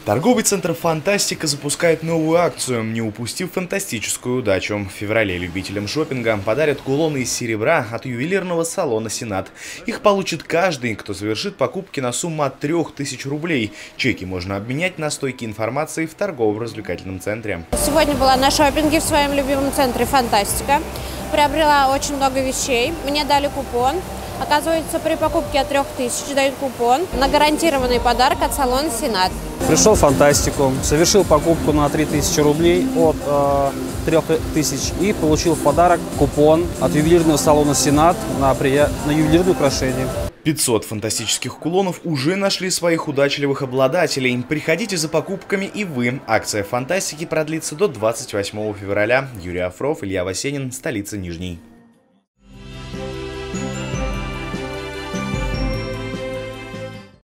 Торговый центр «Фантастика» запускает новую акцию, не упустив фантастическую удачу. В феврале любителям шопинга подарят кулоны из серебра от ювелирного салона «Сенат». Их получит каждый, кто совершит покупки на сумму от 3000 рублей. Чеки можно обменять на стойки информации в торгово-развлекательном центре. Сегодня была на шопинге в своем любимом центре «Фантастика». Приобрела очень много вещей. Мне дали купон. Оказывается, при покупке от 3000 дают купон на гарантированный подарок от салона «Сенат». Пришел в «Фантастику», совершил покупку на 3000 рублей от 3000 и получил в подарок купон от ювелирного салона «Сенат» на ювелирные украшения. 500 фантастических кулонов уже нашли своих удачливых обладателей. Приходите за покупками и вы. Акция «Фантастики» продлится до 28 февраля. Юрий Афров, Илья Васенин, столица Нижний.